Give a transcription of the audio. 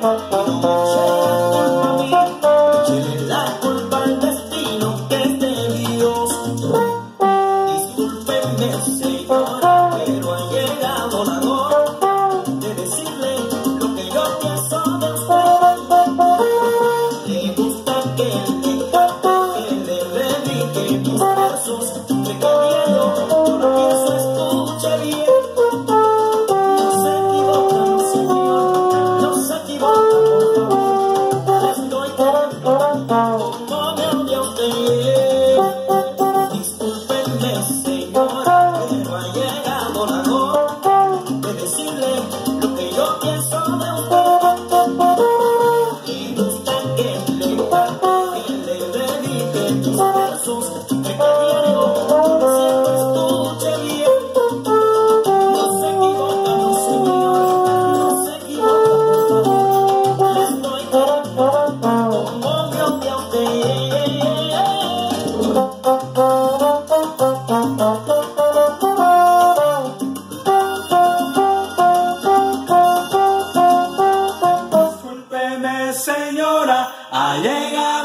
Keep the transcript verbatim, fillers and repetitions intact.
Échele la culpa al destino que es de Dios. Discúlpeme, señora, pero ha llegado la hora de decirle lo que yo pienso de usted. Le gusta que le cante, que le dedique mis versos, que caballero, yo no pienso, escuche bien. No se equivocan, señor, no se equivocan, por favor. Le estoy cantando como me odia usted. Discúlpenme, señora, pero ha llegado la hora de decirle lo que yo pienso de usted. Le gusta que le cante, que le dedique mis versos, que caballero, yo me siento, escuche bien. No se equivoca, no señor, no se equivoca, por favor. Le estoy cantando como me odia usted. Discúlpeme, señora, ha llegado